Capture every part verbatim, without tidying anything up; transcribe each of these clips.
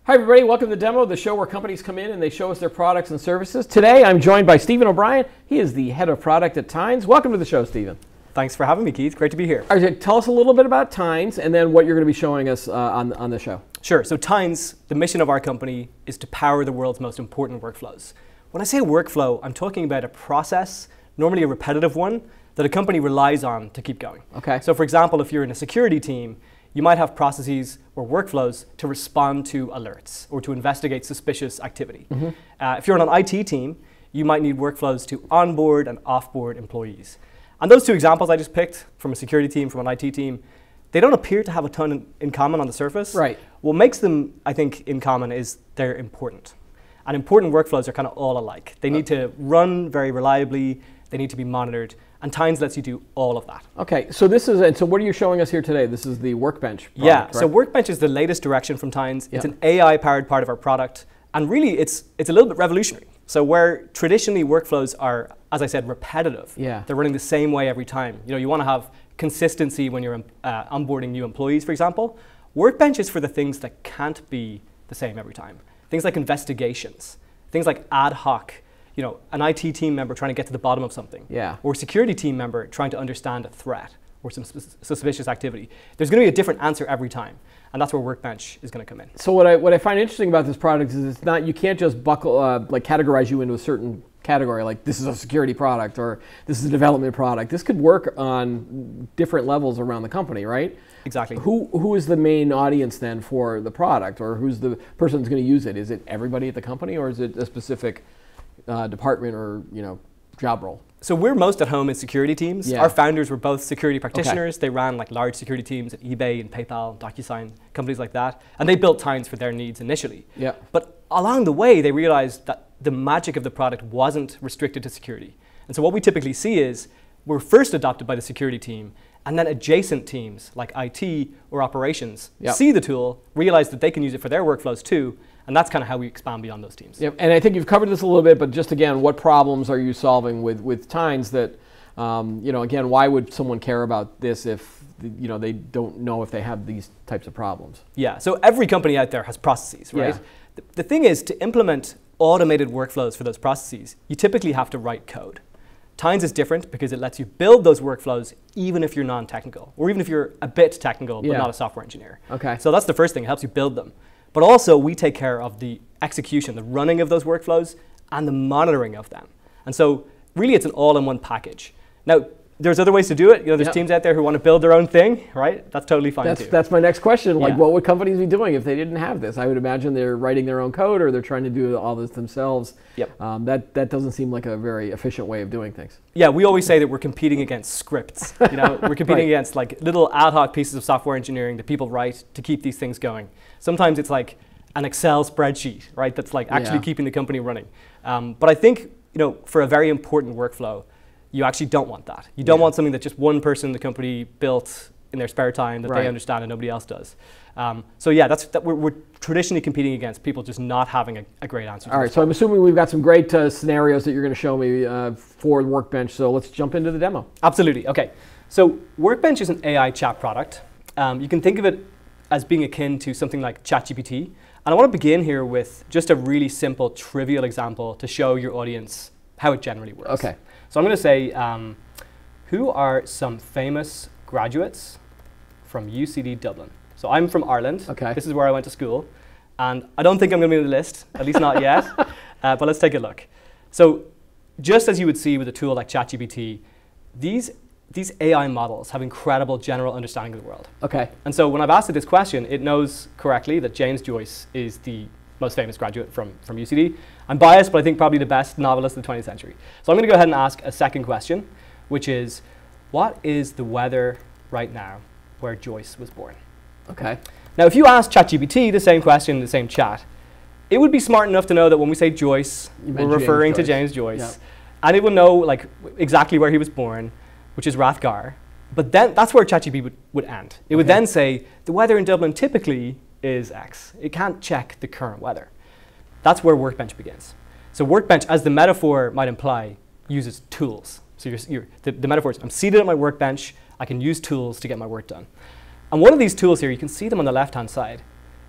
Hi everybody, welcome to the demo, the show where companies come in and they show us their products and services. Today I'm joined by Stephen O'Brien. He is the head of product at Tines. Welcome to the show, Stephen. Thanks for having me, Keith. Great to be here. All right, tell us a little bit about Tines and then what you're going to be showing us uh, on, on the show. Sure. So Tines, the mission of our company is to power the world's most important workflows. When I say workflow, I'm talking about a process, normally a repetitive one, that a company relies on to keep going. Okay. So for example, if you're in a security team, you might have processes or workflows to respond to alerts or to investigate suspicious activity. Mm-hmm. uh, if you're on an I T team, you might need workflows to onboard and offboard employees. And those two examples I just picked from a security team, from an I T team, they don't appear to have a ton in, in common on the surface. Right. What makes them, I think, in common is they're important. And important workflows are kind of all alike. They need to run very reliably, they need to be monitored, and Tines lets you do all of that. Okay, so this is, and so what are you showing us here today? This is the Workbench product, Yeah, right? so Workbench is the latest direction from Tines. Yep. It's an A I-powered part of our product, and really it's, it's a little bit revolutionary. So where traditionally workflows are, as I said, repetitive. Yeah. They're running the same way every time. You know, you want to have consistency when you're uh, onboarding new employees, for example. Workbench is for the things that can't be the same every time. Things like investigations, things like ad hoc, you know, an I T team member trying to get to the bottom of something. Yeah. Or a security team member trying to understand a threat or some sus suspicious activity. There's going to be a different answer every time. And that's where Workbench is going to come in. So what I, what I find interesting about this product is it's not, you can't just buckle, uh, like categorize you into a certain category, like this is a security product or this is a development product. This could work on different levels around the company, right? Exactly. Who, who is the main audience then for the product, or who's the person that's going to use it? Is it everybody at the company, or is it a specific uh, department or you know job role? So we're most at home in security teams. Yeah. Our founders were both security practitioners. Okay. They ran like large security teams at eBay and PayPal, DocuSign, companies like that. And they built Tines for their needs initially. Yeah. But along the way, they realized that the magic of the product wasn't restricted to security. And so what we typically see is we're first adopted by the security team, and then adjacent teams like I T or operations Yep. see the tool, realize that they can use it for their workflows too, and that's kind of how we expand beyond those teams. Yep. And I think you've covered this a little bit, but just again, what problems are you solving with with Tines that, um, you know, again, why would someone care about this if you know they don't know if they have these types of problems? Yeah. So every company out there has processes, right? Yeah. The, the thing is, to implement automated workflows for those processes, you typically have to write code. Tines is different because it lets you build those workflows even if you're non-technical, or even if you're a bit technical but Yeah. not a software engineer. Okay. So that's the first thing, it helps you build them. But also we take care of the execution, the running of those workflows and the monitoring of them. And so really it's an all-in-one package. Now, there's other ways to do it. You know, there's Yep. teams out there who want to build their own thing, right? That's totally fine That's too. that's my next question. Like, Yeah. what would companies be doing if they didn't have this? I would imagine they're writing their own code, or they're trying to do all this themselves. Yep. Um, that that doesn't seem like a very efficient way of doing things. Yeah, we always say that we're competing against scripts. You know, we're competing Right. against like little ad hoc pieces of software engineering that people write to keep these things going. Sometimes it's like an Excel spreadsheet, right? That's like actually Yeah. keeping the company running. Um, but I think, you know, for a very important workflow, you actually don't want that. You don't Yeah. want something that just one person in the company built in their spare time that Right. they understand and nobody else does. Um, so yeah, that's that we're, we're traditionally competing against people just not having a, a great answer. All right, so I'm assuming we've got some great uh, scenarios that you're going to show me uh, for Workbench. So let's jump into the demo. Absolutely. Okay. So Workbench is an A I chat product. Um, you can think of it as being akin to something like ChatGPT. And I want to begin here with just a really simple, trivial example to show your audience how it generally works. Okay. So I'm going to say, um, who are some famous graduates from U C D Dublin? So I'm from Ireland. Okay. This is where I went to school. And I don't think I'm going to be on the list, at least not yet. uh, but let's take a look. So just as you would see with a tool like ChatGPT, these, these A I models have incredible general understanding of the world. Okay. And so when I've asked it this question, it knows correctly that James Joyce is the most famous graduate from, from U C D. I'm biased, but I think probably the best novelist of the twentieth century. So I'm going to go ahead and ask a second question, which is, what is the weather right now where Joyce was born? Okay. Now, if you ask ChatGPT the same question in the same chat, it would be smart enough to know that when we say Joyce, You we're meant referring James to Joyce. James Joyce. Yep. And it would know like exactly where he was born, which is Rathgar. But then that's where ChatGPT would, would end. It would Okay. then say, the weather in Dublin typically is X. It can't check the current weather. That's where Workbench begins. So Workbench, as the metaphor might imply, uses tools. So you're, you're, the, the metaphor is, I'm seated at my workbench, I can use tools to get my work done. And one of these tools here, you can see them on the left-hand side.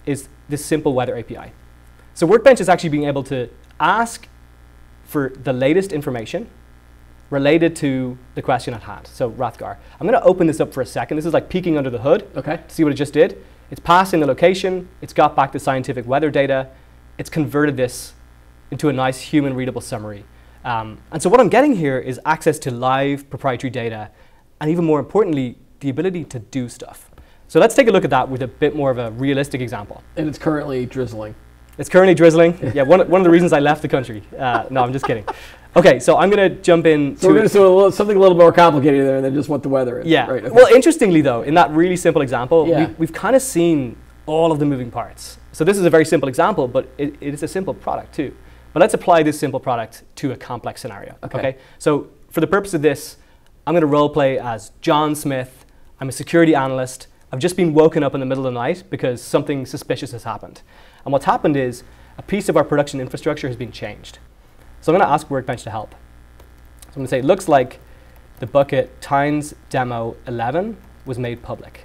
is this simple weather A P I. So Workbench is actually being able to ask for the latest information related to the question at hand. So Rathgar. I'm going to open this up for a second. This is like peeking under the hood okay. to see what it just did. It's passing the location. It's got back the scientific weather data. It's converted this into a nice human readable summary. Um, and so what I'm getting here is access to live proprietary data, and even more importantly, the ability to do stuff. So let's take a look at that with a bit more of a realistic example. And it's currently drizzling. It's currently drizzling. Yeah, one, one of the reasons I left the country. Uh, no, I'm just kidding. Okay, so I'm going to jump in. So we're going to do a little, something a little more complicated there than just what the weather is. Yeah. Right, okay. Well, interestingly, though, in that really simple example, yeah. we, we've kind of seen all of the moving parts. So this is a very simple example, but it, it is a simple product, too. But let's apply this simple product to a complex scenario. Okay. okay. So for the purpose of this, I'm going to role play as John Smith. I'm a security analyst. I've just been woken up in the middle of the night because something suspicious has happened. And what's happened is a piece of our production infrastructure has been changed. So I'm going to ask Workbench to help. So I'm going to say, it looks like the bucket times demo eleven was made public.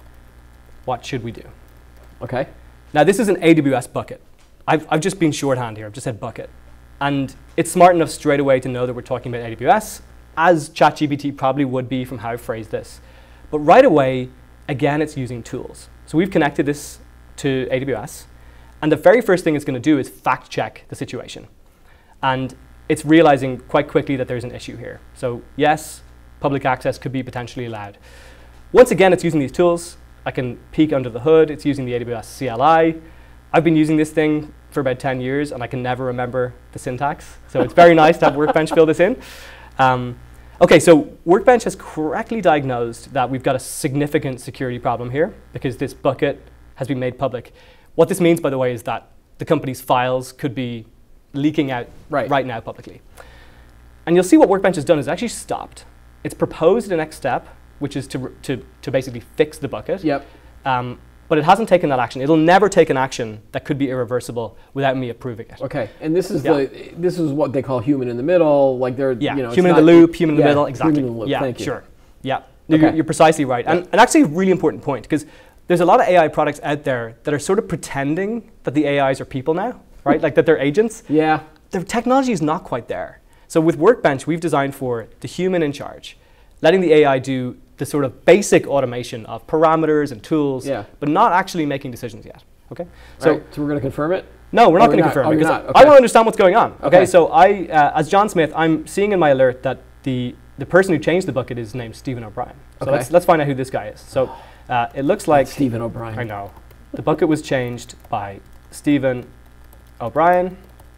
What should we do? Okay. Now this is an A W S bucket. I've, I've just been shorthand here. I've just said bucket. And it's smart enough straight away to know that we're talking about A W S, as ChatGPT probably would be from how I phrased this. But right away, again, it's using tools. So we've connected this to A W S. And the very first thing it's going to do is fact check the situation. And it's realizing quite quickly that there's an issue here. So yes, public access could be potentially allowed. Once again, it's using these tools. I can peek under the hood. It's using the A W S C L I. I've been using this thing for about ten years, and I can never remember the syntax. So it's very nice to have Workbench fill this in. Um, OK, so Workbench has correctly diagnosed that we've got a significant security problem here because this bucket has been made public. What this means, by the way, is that the company's files could be leaking out right, right now publicly. And you'll see what Workbench has done is actually stopped. It's proposed the next step, which is to, to, to basically fix the bucket. Yep. Um, but it hasn't taken that action. It'll never take an action that could be irreversible without me approving it. Okay, and this is yeah. the this is what they call human in the middle. Like they're yeah, you know, human in the loop, human in yeah, the middle, exactly. Human in the loop. Yeah, Thank you. sure. Yeah, Okay. you're, you're precisely right. Yeah. And, and actually, a really important point because there's a lot of A I products out there that are sort of pretending that the A Is are people now, right? Like that they're agents. Yeah. The technology is not quite there. So with Workbench, we've designed for the human in charge, letting the A I do the sort of basic automation of parameters and tools, yeah. but not actually making decisions yet. Okay. So, right. so we're going to confirm it? No, we're oh, not going to confirm oh, it because not. Okay. I want to understand what's going on. Okay. okay. So I, uh, as John Smith, I'm seeing in my alert that the the person who changed the bucket is named Stephen O'Brien. So okay. let's let's find out who this guy is. So uh, it looks like Stephen O'Brien. I know. The bucket was changed by Stephen O'Brien.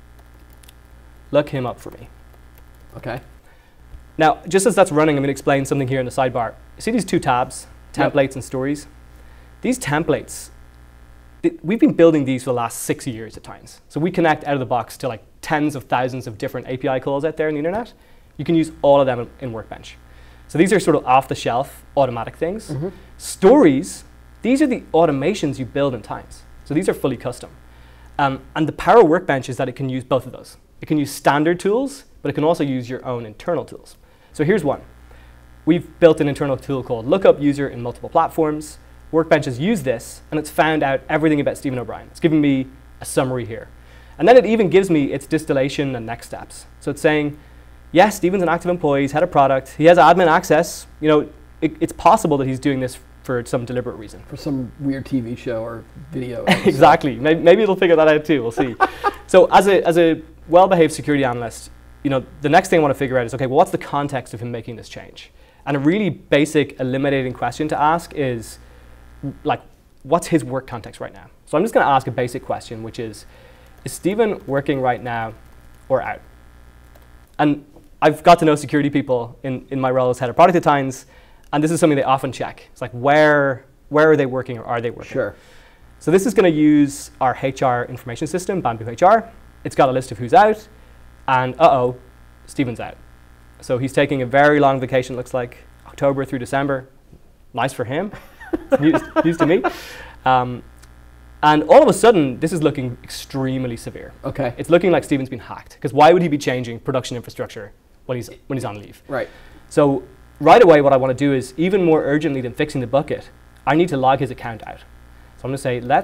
Look him up for me. Okay. Now, just as that's running, I'm going to explain something here in the sidebar. You see these two tabs, templates yep. and stories? These templates, th we've been building these for the last six years at times. So we connect out of the box to like tens of thousands of different A P I calls out there on the internet. You can use all of them in, in Workbench. So these are sort of off-the-shelf automatic things. Mm-hmm. Stories, these are the automations you build in times. So these are fully custom. Um, and the power of Workbench is that it can use both of those. It can use standard tools, but it can also use your own internal tools. So here's one. We've built an internal tool called Lookup User in multiple platforms. Workbench has used this, and it's found out everything about Stephen O'Brien. It's giving me a summary here. And then it even gives me its distillation and next steps. So it's saying, yes, Stephen's an active employee, he's had a product, he has admin access. You know, it, it's possible that he's doing this for some deliberate reason. For some weird T V show or video. Exactly. Maybe, maybe it'll figure that out too. We'll see. So as a, as a well-behaved security analyst, you know, the next thing I want to figure out is, okay, well, what's the context of him making this change? And a really basic eliminating question to ask is, like, what's his work context right now? So I'm just going to ask a basic question, which is, is Stephen working right now or out? And I've got to know security people in, in my role as head of product at times, and this is something they often check. It's like, where, where are they working or are they working? Sure. So this is going to use our H R information system, Bamboo H R. It's got a list of who's out, and uh-oh, Stephen's out. So he's taking a very long vacation, looks like October through December. Nice for him, news, news to me. Um, and all of a sudden, this is looking extremely severe. Okay. It's looking like Stephen's been hacked, because why would he be changing production infrastructure when he's, when he's on leave? Right. So right away, what I want to do is, even more urgently than fixing the bucket, I need to log his account out. So I'm going to say, let's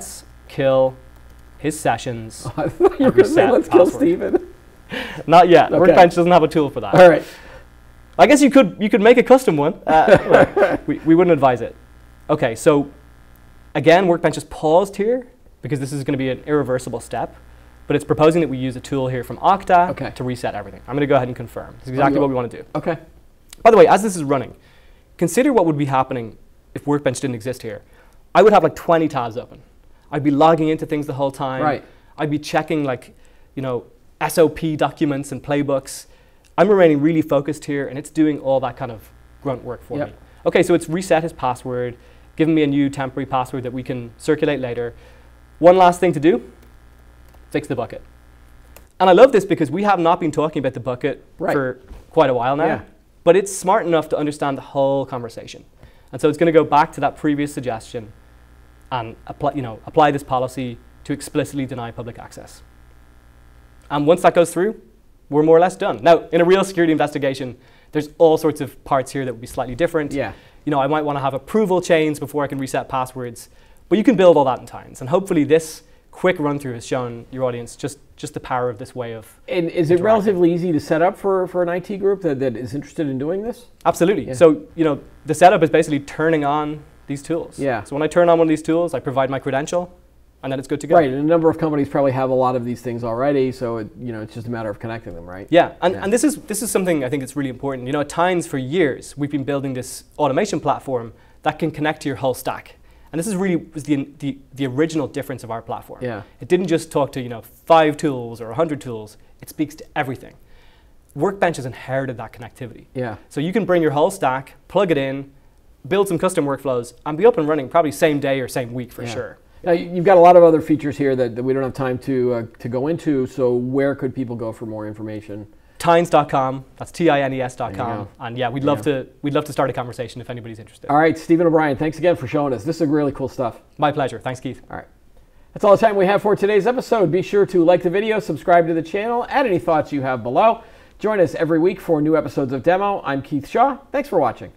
kill his sessions. Oh, I thought you were and going to say, reset let's kill password. Steven. Not yet. Okay. Workbench doesn't have a tool for that. All right. I guess you could you could make a custom one. Uh, well, we, we wouldn't advise it. Okay, so again, Workbench is paused here because this is going to be an irreversible step, but it's proposing that we use a tool here from Okta Okay. to reset everything. I'm going to go ahead and confirm. This is exactly Oh, what we want to do. Okay. By the way, as this is running, consider what would be happening if Workbench didn't exist here. I would have like twenty tabs open. I'd be logging into things the whole time. Right. I'd be checking like, you know, S O P documents and playbooks. I'm remaining really focused here, and it's doing all that kind of grunt work for Yep. me. Okay, so it's reset his password, given me a new temporary password that we can circulate later. One last thing to do, fix the bucket. And I love this because we have not been talking about the bucket Right. for quite a while now, Yeah. but it's smart enough to understand the whole conversation. And so it's going to go back to that previous suggestion and apply, you know, apply this policy to explicitly deny public access. And once that goes through, we're more or less done. Now, in a real security investigation, there's all sorts of parts here that would be slightly different. Yeah. You know, I might want to have approval chains before I can reset passwords, but you can build all that in Tines. And hopefully this quick run through has shown your audience just, just the power of this way of And is it interacting. relatively easy to set up for, for an I T group that, that is interested in doing this? Absolutely. Yeah. So, you know, the setup is basically turning on these tools. Yeah. So when I turn on one of these tools, I provide my credential, and then it's good to go. Right, and a number of companies probably have a lot of these things already, so it, you know, it's just a matter of connecting them, right? Yeah, and, Yeah. and this is this is something I think that's really important. You know, at Tines for years, we've been building this automation platform that can connect to your whole stack. And this is really was the, the, the original difference of our platform. Yeah. It didn't just talk to, you know, five tools or one hundred tools. It speaks to everything. Workbench has inherited that connectivity. Yeah. So you can bring your whole stack, plug it in, build some custom workflows, and be up and running probably same day or same week for Yeah. sure. Now, you- you've got a lot of other features here that, that we don't have time to, uh, to go into, so where could people go for more information? Tines dot com, that's T I N E S dot There you com. go. And yeah, we'd There love you to we'd love to start a conversation if anybody's interested. All right, Stephen O'Brien, thanks again for showing us. This is really cool stuff. My pleasure. Thanks, Keith. All right. That's all the time we have for today's episode. Be sure to like the video, subscribe to the channel, add any thoughts you have below. Join us every week for new episodes of Demo. I'm Keith Shaw. Thanks for watching.